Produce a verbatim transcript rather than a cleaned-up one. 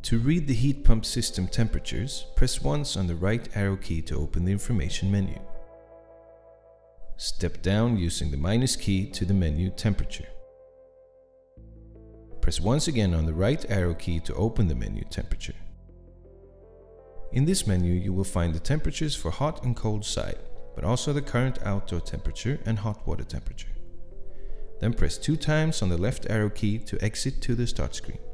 To read the heat pump system temperatures, press once on the right arrow key to open the information menu. Step down using the minus key to the menu Temperature. Press once again on the right arrow key to open the menu Temperature. In this menu you will find the temperatures for hot and cold side, but also the current outdoor temperature and hot water temperature. Then press two times on the left arrow key to exit to the start screen.